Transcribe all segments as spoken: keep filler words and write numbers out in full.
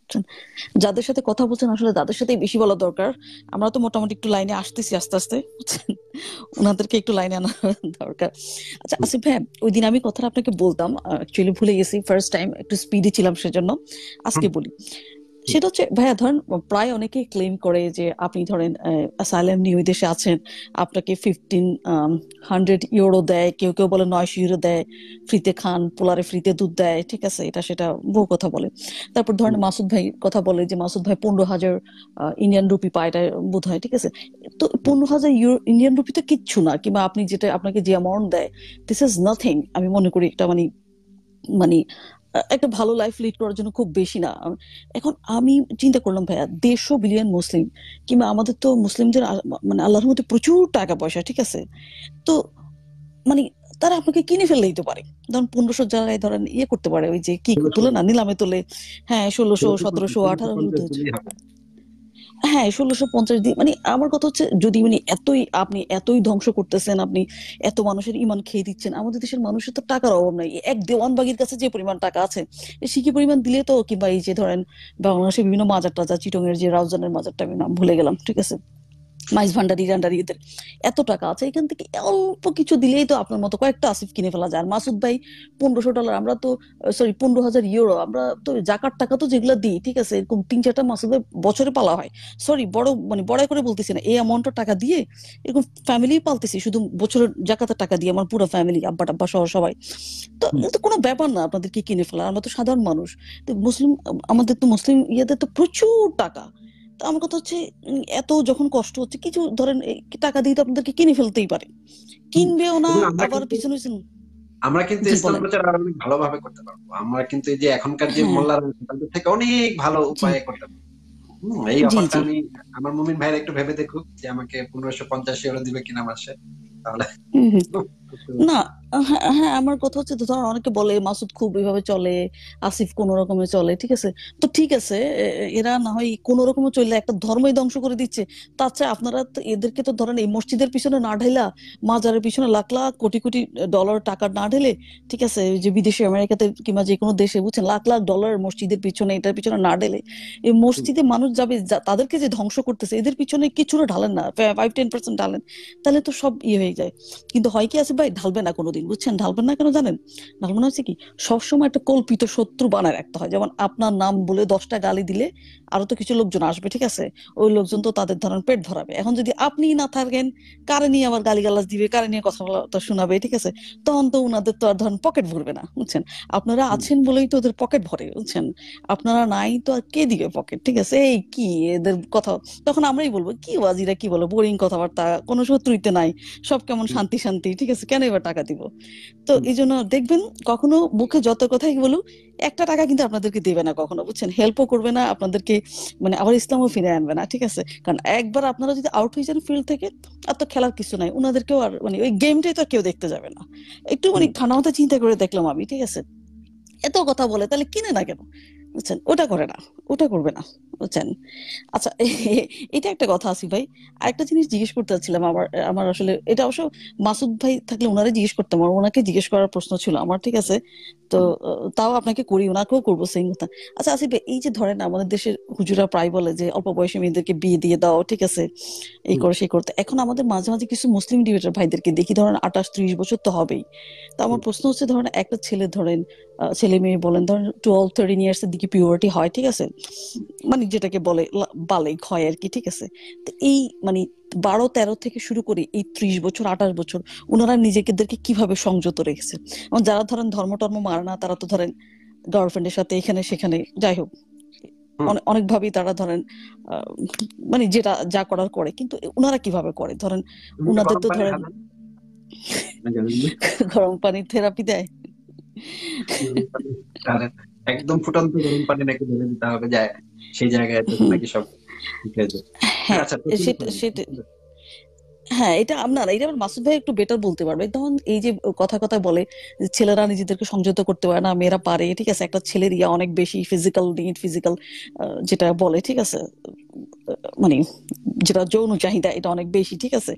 যাদের সাথে কথা বলছেন আসলে তাদের সাথেই বেশি বলা দরকার। আমরা তো মোটামুটি একটু লাইনে আসতেছি আস্তে আস্তে, বুঝছেন, ওনাদেরকে একটু লাইনে আনা দরকার। আচ্ছা আসিফ ভাই, ওই দিন আমি কথাটা আপনাকে বলতাম, অ্যাকচুয়ালি ভুলে গেছি, ফার্স্ট টাইম একটু স্পিডে ছিলাম সেজন্য আজকে বলি। সেটা হচ্ছে ভাইয়া, ধরেন প্রায় অনেকেই ক্লেম করে যে আপনি ধরেন অ্যাসাইলাম নিয়ে ওই দেশে আছেন, আপনাকে ফিফটিন হান্ড্রেড ইউরো দেয়, কেউ কেউ বলে নয়শো ইউরো দেয়, ফ্রিতে খান, পোলারে ফ্রিতে দুধ দেয়, ঠিক আছে, এটা সেটা বহু কথা বলে। তারপর ধরেন মাসুদ ভাই কথা বলে যে মাসুদ ভাই পনেরো হাজার ইন্ডিয়ান রুপি পায়, এটা বোধ হয়, ঠিক আছে। তো পনেরো হাজার ইউরো ইন্ডিয়ান রুপি তো কিচ্ছু না, কিংবা আপনি যেটা আপনাকে যে অ্যামাউন্ট দেয়, দিস ইজ নাথিং। আমি মনে করি এটা মানে মানে আহ, একটা ভালো লাইফ লিড করার জন্য খুব বেশি না। এখন আমি চিন্তা করলাম ভাইয়া, দেড়শো বিলিয়ন মুসলিম, কিংবা আমাদের তো মুসলিমদের আ- মানে আল্লাহর মধ্যে প্রচুর টাকা পয়সা, ঠিক আছে। তো মানে তারা আপনাকে কিনে ফেললে দিতে পারে, ধরেন পনেরোশো জায়গায় ধরেন ইয়ে করতে পারে, ওই যে কি ষোলোশো তোলে না, নিলামে তোলে। হ্যাঁ, ষোলোশো ষোলোশো সতেরোশো ষোলোশো আঠারোশো পঞ্চাশ দিলেই হবে। হ্যাঁ, ষোলোশো পঞ্চাশ দিন। মানে আমার কথা হচ্ছে, যদি মানে এতই আপনি এতই ধ্বংস করতেছেন, আপনি এত মানুষের ইমান খেয়ে দিচ্ছেন, আমাদের দেশের মানুষের তো টাকার অভাব নাই। এক দেওয়ানবাগির কাছে যে পরিমাণ টাকা আছে, সিকি পরিমাণ দিলে তো, কিংবা এই যে ধরেন বাংলাদেশের বিভিন্ন মাজার টাজার, চিটং এর যে রাউজানের মাজারটা, আমি নাম ভুলে গেলাম, ঠিক আছে, মাইজ ভান্ডারি টান্ডারি, এদের এত টাকা আছে, এখান থেকে অল্প কিছু দিলেই তো আপনার মতো কয়েকটা আসিফ কিনে ফেলা যায়। আর মাসুদ ভাই পনেরোশো ডলার, আমরা তো সরি পনেরো হাজার ইউরো, আমরা তো জাকার টাকা তো যেগুলো দিই, ঠিক আছে, এরকম তিন চারটা মাসুদ ভাই বছরে পালা হয়। সরি, বড় মানে বড়াই করে বলতেছি না, এই অ্যামাউন্টের টাকা দিয়ে এরকম ফ্যামিলি পালতেছি, শুধু বছরের জাকাতের টাকা দিয়ে আমার পুরো ফ্যামিলি, আব্বা টাব্বা সহ সবাই। তো হুম। এটা কোনো ব্যাপার না আপনাদেরকে কিনে ফেলা, আমরা তো সাধারণ মানুষ। তো মুসলিম, আমাদের তো মুসলিম ইয়েদের তো প্রচুর টাকা। তো আমার কথা হচ্ছে, উম, এত যখন কষ্ট হচ্ছে, কিছু ধরেন এই টাকা দিয়ে তো আপনাদেরকে কিনে ফেলতেই পারে, হুম। কিনবেও না, এবং আমরা আবার কিন্তু পিছনে পিছনে। আমরা কিন্তু জি ইসলাম বলেন। প্রচার আরো অনেক ভালোভাবে করতে পারবো। আমরা কিন্তু এই যে এখনকার যে হ্যাঁ। মোল্লারা আছে, তাদের থেকে অনেক ভালো জি উপায়ে করতে পারবো। হম, এই জি অফারটা জি। আমি আমার মুমিন ভাইয়ের একটু ভেবে দেখুক যে আমাকে পনেরোশো পঞ্চাশ ইউরো দিবে কিনা মাসে, তাহলে হম হম। একটু। না, হ্যাঁ হ্যাঁ, আমার কথা হচ্ছে যে ধরুন অনেকে বলে মাসুদ খুব এভাবে চলে, আসিফ কোন রকমে চলে, ঠিক আছে। তো ঠিক আছে, এ- এ- এরা না হয় কোন রকমে চললে একটা ধর্মই ধ্বংস করে দিচ্ছে। তার চেয়ে আপনারা তো এদেরকে তো ধরেন এই মসজিদের পিছনে না ঢাইলা, মাজারের পিছনে লাখ লাখ কোটি কোটি ডলার টাকা না ঢেলে, ঠিক আছে, ওই যে বিদেশে আমেরিকাতে কিংবা যে কোনো দেশে, বুঝছেন, লাখ লাখ ডলার মসজিদের পিছনে, এটার পিছনে না ঢেলে, এই হুম, মসজিদে মানুষ যাবে, যা- তাদেরকে যে ধ্বংস করতেছে, এদের পিছনে কিছুটা ঢালেন না, ফাইভ টেন পার্সেন্ট ঢালেন, তাহলে তো সব ইয়ে হয়ে যায়। কিন্তু হয় কি আছে ভাই, ঢালবে না কোনোদিন, বুঝছেন, ঢালবেন না কেন জানেন? ঢালবে না হচ্ছে কি, সবসময় একটা কল্পিত শত্রু বানায় রাখতে হয়। যেমন আপনার নাম বলে দশটা গালি দিলে আরো তো কিছু লোকজন আসবে, ঠিক আছে, ওই লোকজন তো তাদের ধরেন পেট ভরাবে। এখন যদি আপনি না থাকেন, কারে নিয়ে আবার গালিগালাজ দিবে, কারে নিয়ে কথা বলা শোনাবে, ঠিক আছে, তখন তো উনাদের তো আর ধরেন পকেট ভরবে না, বুঝছেন। আপনারা হুম, আছেন বলেই তো ওদের পকেট ভরে, বুঝছেন, আপনারা নাই তো আর কে দিবে পকেট, ঠিক আছে। এই কি এদের কথা, তখন আমরাই বলবো কি ওয়াজিরা কি বলো, বোরিং কথাবার্তা, কোনো শত্রুইতে নাই, সব কেমন হুম, শান্তি শান্তি, ঠিক আছে, কেন এবার টাকা দিব। তো হুম, এই জন্য দেখবেন, কখনো মুখে যত কথাই বলুক, একটা টাকা কিন্তু আপনাদেরকে দেবে না কখনো, বুঝছেন, হেল্পও করবে না আপনাদেরকে, মানে আবার ইসলামও ফিরে আনবে না, ঠিক আছে। কারণ একবার আপনারা যদি আউট হয়ে যান ফিল্ড থেকে, আর তো খেলার কিছু নাই, ওনাদেরকেও আর মানে ওই গেমটাই তো আর কেউ দেখতে যাবে না। একটু মানে হুম। ঠান্ডা মাথায় চিন্তা করে দেখলাম আমি, ঠিক আছে, এত কথা বলে তাহলে কিনে না কেন, বুঝছেন, ওটা করে না, ওটা করবে না, বুঝছেন। আচ্ছা, এটা একটা কথা আছে ভাই। আরেকটা জিনিস জিজ্ঞেস করতে চাচ্ছিলাম, আমার আমার আসলে এটা অবশ্য মাসুদ ভাই থাকলে ওনারে জিজ্ঞেস করতাম, আর ওনাকে জিজ্ঞেস করার প্রশ্ন ছিল আমার, ঠিক আছে। তো আহ, তাও আপনাকে করি, ওনাকেও করবো সেম কথা। আচ্ছা আসিফ ভাই, এই যে ধরেন আমাদের দেশের হুজুরা প্রায় বলে যে অল্প বয়সী মেয়েদেরকে বিয়ে দিয়ে দাও, ঠিক আছে, এই হুম, করে সেই করতে, এখন আমাদের মাঝে মাঝে কিছু মুসলিম ডিবেটার ভাইদেরকে দেখি, ধরেন আঠাশ ত্রিশ বছর তো হবেই। তো আমার হুম, প্রশ্ন হচ্ছে, ধরেন একটা ছেলে ধরেন, আহ, ছেলে মেয়ে বলেন, ধরেন টুয়েলভ থার্টিন ইয়ার্স এর দিকে পিউরিটি হয়, ঠিক আছে, মানে যেটাকে বলে লা- বালেগ হয় আর কি, ঠিক আছে। তো এই মানে বারো তেরো থেকে শুরু করে এই ত্রিশ বছর আঠাশ বছর, ওনারা নিজেদেরকে কিভাবে সংযত রেখেছে? এবং যারা ধরেন ধর্ম টর্ম মানে না, তারা তো ধরেন গার্লফ্রেন্ডের সাথে এখানে সেখানে, যাই হোক, হুম। অনেক অনেক ভাবেই তারা ধরেন আহ, মানে যেটা যা করার করে, কিন্তু ওনারা কিভাবে করে ধরেন, তুমি তো ওনাদের গরম তো পানি ধরেন খাবেন না, জানেন না? গরম পানির থেরাপি দেয়। গরম পানি, আর একদম ফুটন্ত গরম পানি নাকি ঢেলে দিতে হবে যায়, সেই জায়গায় তখন হুম। নাকি সব ঠিক হয়ে যায়। হ্যাঁ, আচ্ছা, পছন্দ সেটা করেন, সেটা পছন্দ। হ্যাঁ, এটা আপনার, এটা আবার মাসুদ ভাই একটু বেটার বলতে পারবে। তখন এই যে কথা কথা বলে যে ছেলেরা নিজেদেরকে সংযত করতে পারে না, মেয়েরা পারে, ঠিক আছে, একটা ছেলের ইয়া অনেক বেশি, ফিজিক্যাল নিড, ফিজিক্যাল যেটা বলে, ঠিক আছে, আহ, মানে যেটা যৌন চাহিদা এটা অনেক বেশি, ঠিক আছে।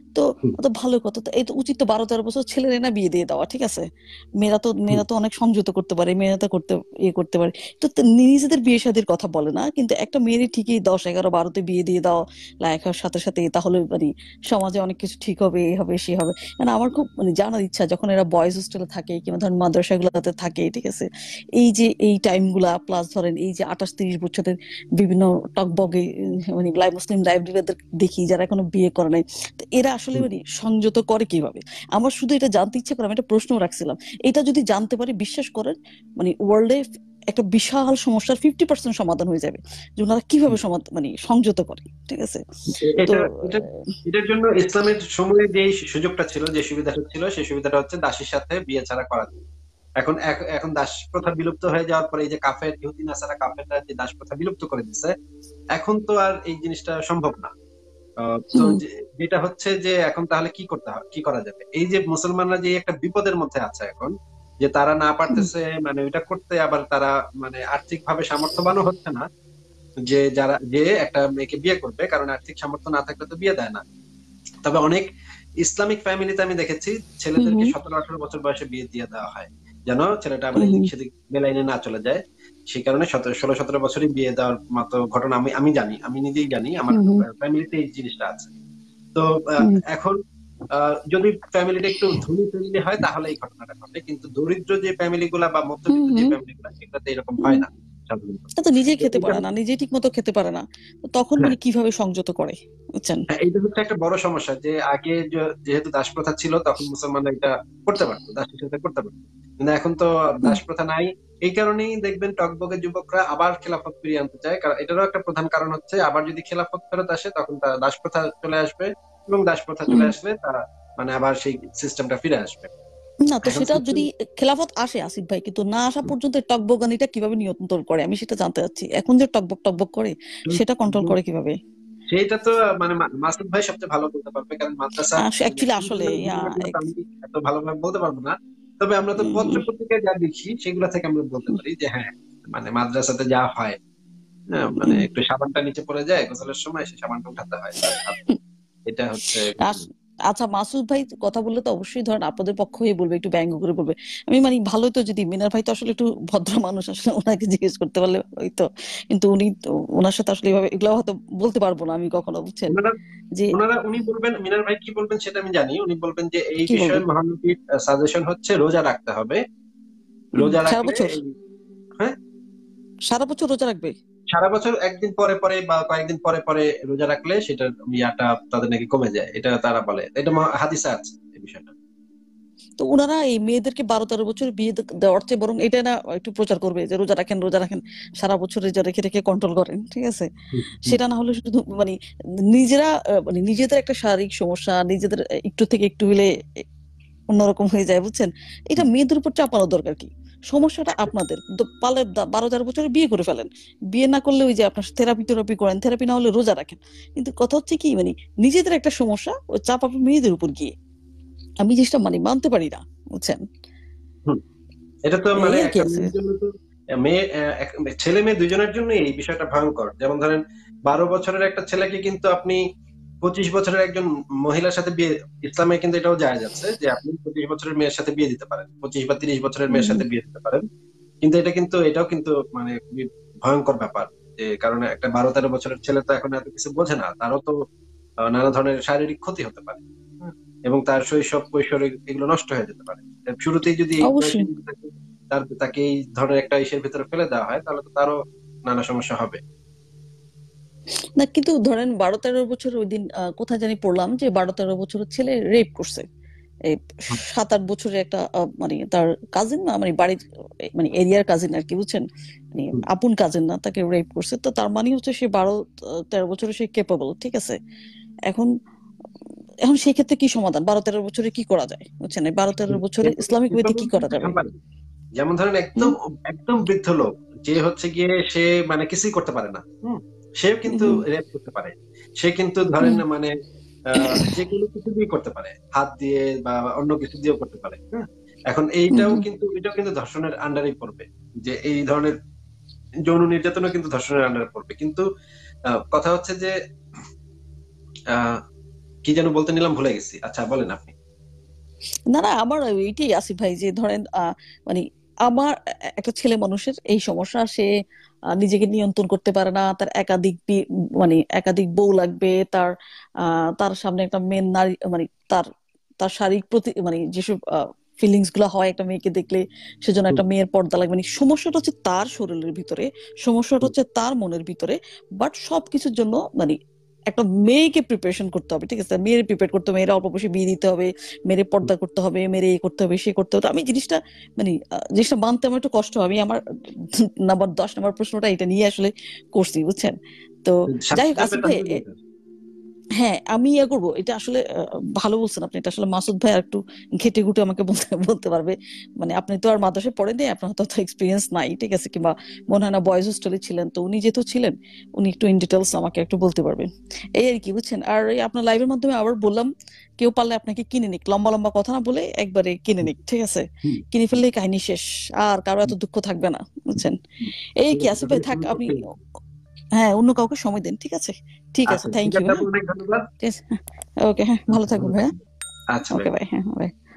তো হুম, তো ভালো কথা, তো এই তো উচিত তো বারো তেরো বছর ছেলের না বিয়ে দিয়ে দেওয়া, ঠিক আছে? মেয়েরা তো হুম, মেয়েরা তো অনেক সংযত করতে পারে, মেয়েরা তো করতে ইয়ে করতে পারে। তো তো নিজেদের বিয়ে শাদীর কথা বলে না, কিন্তু একটা মেয়েরই ঠিকই দশ এগারো বারোতে বিয়ে দিয়ে দাও লেখার সাথে সাথে, তাহলে মানে সমাজে অনেক কিছু ঠিক হবে, এ হবে সে হবে। মানে আমার খুব মানে জানার ইচ্ছা, যখন এরা বয়েজ হোস্টেলে থাকে কিংবা ধরেন মাদ্রাসাগুলোতে থাকে, ঠিক আছে, এই যে এই টাইম গুলা প্লাস ধরেন এই যে আঠাশ তিরিশ বছরের বিভিন্ন টকবগে মানে লাই মুসলিম লাইব্রেরিদের দেখি যারা এখনো বিয়ে করে নাই, তো এরা আসলে হুম। মানে সংযত করে কিভাবে? আমার শুধু এটা জানতে ইচ্ছে করে, আমি একটা প্রশ্ন রাখছিলাম। এটা যদি জানতে পারি, বিশ্বাস করেন মানে ওয়ার্ল্ডে একটা বিশাল সমস্যার ফিফটি পার্সেন্ট সমাধান হয়ে যাবে, যে ওনারা কিভাবে সমাধান মানে সংযত করে, ঠিক আছে? এ- তো এটা এটা এটার জন্য ইসলামের সময়ে যে সুযোগটা ছিল, যে সুবিধাটা ছিল, সেই সুবিধাটা হচ্ছে দাসীর সাথে বিয়ে ছাড়া করা যায়। এখন এক- এখন দাস প্রথা বিলুপ্ত হয়ে যাওয়ার পরে এই যে কাফের ইহুদি নাসারা কাফেররা যে দাস প্রথা বিলুপ্ত করে দিচ্ছে, এখন তো আর এই জিনিসটা সম্ভব না। আহ, তো হুম যে- যেটা হচ্ছে যে এখন তাহলে কি করতে হবে, কি করা যাবে? এই যে মুসলমানরা যে একটা বিপদের মধ্যে আছে এখন, যে তারা না হুম পারতেছে মানে ওইটা করতে, আবার তারা মানে আর্থিক ভাবে সামর্থ্যবানও হচ্ছে না, যে যারা যে একটা মেয়েকে বিয়ে করবে, কারণ আর্থিক সামর্থ্য না থাকলে তো বিয়ে দেয় না। তবে অনেক ইসলামিক ফ্যামিলিতে আমি দেখেছি হুম ছেলেদেরকে হুম সতেরো আঠারো বছর বয়সে বিয়ে দিয়ে দেওয়া হয়, যেন ছেলেটা আবার হুম এদিক হুম সেদিক বেলাইনে না চলে যায়। সেই কারণে সতেরো ষোলো সতেরো বছরই বিয়ে দেওয়ার মতো ঘটনা আমি আমি জানি, আমি নিজেই জানি, আমার হুম হুম ফ্যামিলিতে এই জিনিসটা আছে। তো আহ, হুম এখন আহ, যদি ফ্যামিলিটা একটু ধনী ফ্যামিলি হয় তাহলে এই ঘটনাটা ঘটে, কিন্তু দরিদ্র যে ফ্যামিলি গুলা বা হুম মধ্যবিত্ত যে হুম ফ্যামিলি গুলা, সেগুলোতে এরকম হুম। হয় না সাধারণত। তা তো নিজেই তো খেতে এটা পারে না, নিজেই ঠিক মতো খেতে পারে না, তো তখন হ্যাঁ, মানে কিভাবে সংযত করে, বুঝছেন? হ্যাঁ, এইটা হচ্ছে একটা বড় সমস্যা, যে আগে যে- যেহেতু দাস প্রথা ছিল তখন মুসলমানরা এটা করতে পারতো, দাসের সাথে করতে পারতো, কিন্তু এখন তো হুম দাস প্রথা নাই। এই কারণেই দেখবেন টকবগে যুবকরা আবার খেলাফত ফিরিয়ে আনতে চায়, কারণ এটারও একটা প্রধান কারণ হচ্ছে আবার যদি খেলাফত ফেরত আসে তখন তার দাস প্রথা চলে আসবে, এবং দাস প্রথা চলে হুম। আসলে তারা মানে আবার সেই সিস্টেমটা ফিরে আসবে। না, তো এখন সেটা সিস্টেম যদি খেলাফত আসে আসিফ ভাই, কিন্তু না আসা পর্যন্ত টকবগানিটা কিভাবে নিয়ন্ত্রণ করে, আমি সেটা জানতে চাচ্ছি। এখন যে টকবক টকবক করে, সেটা কন্ট্রোল করে কিভাবে? সেইটা তো মানে মা- মাসুদ ভাই সবচেয়ে ভালো বলতে পারবে, কারণ মাদ্রাসা অ্যাকচুয়ালি আসলে বিশ্ববিদ্যালয়ের ইয়া, ঘটনাগুলো তো আমি ex- এত ভালোভাবে বলতে পারবো না। তবে আমরা তো উম, পত্র উম, পত্রিকায় যা দেখি সেগুলো থেকে আমরা বলতে পারি যে হ্যাঁ, মানে মাদ্রাসাতে যা হয়, হ্যাঁ, মানে উম, একটু সাবানটা নিচে পড়ে যায় গোসলের সময়, সেই সাবানটা উঠাতে হয় বাস, আর এটা হচ্ছে আস- আচ্ছা মাসুদ ভাই কথা বললে তো অবশ্যই ধরেন আপনাদের পক্ষ হয়ে বলবে, একটু ব্যঙ্গ করে বলবে। আমি মানে ভালোই তো, যদি মিনার ভাই তো আসলে একটু ভদ্র মানুষ, আসলে ওনাকে জিজ্ঞেস করতে পারলে হয়তো, কিন্তু উনি তো, ওনার সাথে আসলে এভাবে এগুলো হয়তো বলতে পারবো না আমি কখনো, বুঝছেন? ওনারা যে ওনারা উনি বলবেন, মিনার ভাই কি বলবেন সেটা আমি জানি। উনি বলবেন যে এই কি বিষয়ে বলবেন? মহানবীর সাজেশন হচ্ছে রোজা রাখতে হবে, উম, রোজা সারা রাখলে বছর, এই, হ্যাঁ, সারা বছর রোজা রাখবে? সারা বছর একদিন পরে পরে বা কয়েকদিন পরে পরে রোজা রাখলে সেটা ইয়াটা তাদের নাকি কমে যায়, এটা তারা বলে, এটা মহা- হাদিসে আছে এই বিষয়টা। তো ওনারা এই মেয়েদেরকে বারো তেরো বছর বিয়ে দে- দেওয়ার চেয়ে বরং এটা না একটু প্রচার করবে, যে রোজা রাখেন রোজা রাখেন, সারা বছর রোজা রেখে রেখে কন্ট্রোল করেন, ঠিক আছে? হুম, হুম, সেটা না হলে শুধু মানে নিজেরা আহ, মানে নিজেদের একটা শারীরিক সমস্যা, নিজেদের একটু থেকে একটু হলে অন্যরকম হয়ে যায়, বুঝছেন? এটা হুম। মেয়েদের উপর চাপানো দরকার কি? সমস্যাটা আপনাদের তো পালে, বারো তেরো বছরে বিয়ে করে ফেলেন, বিয়ে না করলে ওই যে আপনার থেরাপি টেরাপি করেন, থেরাপি না হলে রোজা রাখেন, কিন্তু কথা হচ্ছে কি মানে নিজেদের একটা সমস্যা ও চাপাবে মেয়েদের উপর গিয়ে, আমি জিনিসটা মানে মানতে পারি না, বুঝছেন? হুম। এটা তো এই মানে আর কি একটা আছে। মেয়ের জন্য তো, মেয়ে আহ, এক- ছেলে মেয়ে দুজনের জন্য এই বিষয়টা ভয়ঙ্কর। যেমন ধরেন বারো বছরের একটা ছেলেকে কিন্তু আপনি পঁচিশ বছরের একজন মহিলার সাথে বিয়ে, ইসলামে কিন্তু এটাও জায়েজ আছে যে আপনি পঁচিশ বছরের মেয়ের সাথে বিয়ে দিতে পারেন, পঁচিশ বা তিরিশ বছরের হুম মেয়ের হুম সাথে বিয়ে দিতে পারেন। কিন্তু এটা কিন্তু এটাও কিন্তু মানে খুবই ভয়ঙ্কর ব্যাপার, যে কারণে একটা বারো তেরো বছরের ছেলে তো এখন এত কিছু বোঝে না, তারও তো আহ, নানা ধরনের শারীরিক ক্ষতি হতে পারে। হুম। এবং তার শৈশব কৈশোর এ- এগুলো নষ্ট হয়ে যেতে পারে। এর শুরুতেই যদি এই বয়সে অবশ্যই। যদি তাকে তার তাকে এই ধরনের একটা ইসের ভিতরে ফেলে দেওয়া হয়, তাহলে তো তারও নানা সমস্যা হবে। না কিন্তু ধরেন বারো তেরো বছর ওই দিন আহ, কোথায় জানি পড়লাম যে বারো তেরো বছরের ছেলে রেপ করছে এই হুম, সাত আট বছরের একটা আহ, মানে তার কাজিন না, মানে বাড়ির আহ, মানে এরিয়ার কাজিন আর কি, বুঝছেন? মানে হুম, আপন কাজিন না, তাকে রেপ করছে, তো তার মানে হচ্ছে সে বারো আহ, তেরো বছরে সে কেপেবল, ঠিক আছে? এখন এখন সেই ক্ষেত্রে কি সমাধান, বারো তেরো বছরে কি করা যায়, বুঝছেন? এই বারো তেরো হুম। বছরে এরকম ইসলামিক ওয়েতে এরকম কি করা কিন্তু যাবে? পারে। যেমন ধরেন হুম একদম একদম বৃদ্ধ লোক, যে হচ্ছে গিয়ে সে মানে কিছুই করতে পারে না, হুম, সেও কিন্তু হুম রেপ করতে পারে। সে কিন্তু ধরেন হুম না মানে আহ যে কোনো কিছু দিয়ে করতে পারে, হাত দিয়ে বা অন্য কিছু দিয়েও করতে পারে, হ্যাঁ। এখন হুম এইটাও হুম কিন্তু এটাও কিন্তু ধর্ষণের আন্ডারেই পড়বে, যে এই ধরনের যৌন নির্যাতনও কিন্তু ধর্ষণের আন্ডারে পড়বে। কিন্তু আহ, কথা হচ্ছে যে আহ, কি যেন বলতে নিলাম ভুলে গেছি। আচ্ছা বলেন আপনি। না না আমার এইটাই আসিফ ভাই, যে ধরেন আহ, মানে আমার এ- একটা ছেলে মানুষের এই সমস্যা, সে আহ, নিজেকে নিয়ন্ত্রণ করতে পারে না, তার একাধিক বি- মানে একাধিক বউ লাগবে, তার আহ, তার সামনে একটা মেন নারী, মানে তার তার শারীরিক প্রতি মানে যেসব ফিলিংস গুলো হয় একটা মেয়েকে দেখলে, সেজন্য হুম, একটা মেয়ের পর্দা লাগবে। মানে সমস্যাটা হচ্ছে তার শরীরের ভিতরে, সমস্যাটা হুম, হচ্ছে তার মনের ভিতরে। বাট সবকিছুর জন্য মানে একটা মেয়েকে প্রিপারেশন করতে হবে, ঠিক আছে, মেয়ের প্রিপেয়ার করতে হবে, মেয়েরা অল্প বয়সে বিয়ে দিতে হবে, মেরে হুম। পর্দা করতে হবে, মেরে এ করতে হবে, সে করতে হবে। তো আমি জিনিসটা মানে আহ, জিনিসটা মানতে আমার একটু কষ্ট হবে। আমি আমার নাম্বার দশ নাম্বার প্রশ্নটা এটা নিয়ে আসলে করছি, বুঝছেন? তো যাই হোক শাস্তিটা আসিফ পেতে ভাই, হবে এ- বলতে। হ্যাঁ আমি ইয়ে করবো, এটা আসলে আহ, ভালো বলছেন আপনি, এটা আসলে মাসুদ ভাই আর একটু ঘেটে ঘুটে আমাকে বলতে বলতে পারবে। মানে আপনি তো আর মাদ্রাসায় পড়েননি, আপনার তো এক্সপিরিয়েন্স নাই, ঠিক আছে, কিংবা মনে হয় না বয়েজ হোস্টেলে ছিলেন, তো উনি যেহেতু ছিলেন, উনি একটু ইন ডিটেলস আমাকে একটু বলতে পারবেন। এই আর কি, বুঝছেন? আর এই আপনার লাইভের মাধ্যমে আবার বললাম, কেউ পারলে আপনাকে কিনে নিক, লম্বা লম্বা কথা না বলে একবারে কিনে হুম, নিক, ঠিক আছে? হুম, কিনে হুম, ফেললেই কাহিনী শেষ, আর কারো এত দুঃখ থাকবে না, বুঝছেন? হুম। এই ঠিক কি আছে, আসিফ ভাই তাহলে থাক, শুরু আপনি করতে। হ্যাঁ অন্য কাউকে সময় দেন, ঠিক আছে? ঠিক আছে, আচ্ছা ঠিক থ্যাংক ইউ, আছে, হ্যাঁ। আপনাকে অনেক ধন্যবাদ। ঠিক আছে, ওকে, হ্যাঁ ভালো আচ্ছা থাকবেন ভালো ভাইয়া। থাকবেন। আচ্ছা ওকে ভাই। বাই, হ্যাঁ বাই।